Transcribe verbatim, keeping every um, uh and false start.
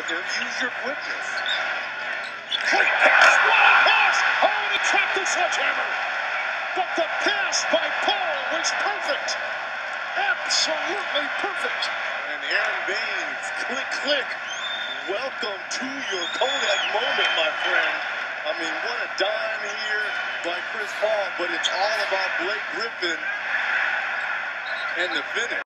him. Use your quickness. Quick pass, wild pass. Oh, and he trapped the sledgehammer. But the pass by Paul was perfect. Absolutely perfect. And Aaron Baynes, click, click. Welcome to your Kodak moment, my friend. I mean, what a dime here by Chris Paul, but it's all about Blake Griffin and the finish.